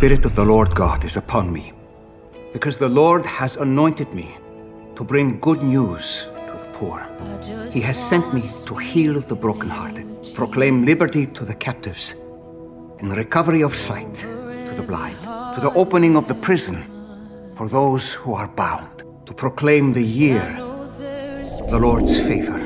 Spirit of the Lord God is upon me, because the Lord has anointed me to bring good news to the poor. He has sent me to heal the brokenhearted, proclaim liberty to the captives, and recovery of sight to the blind, to the opening of the prison for those who are bound, to proclaim the year of the Lord's favor.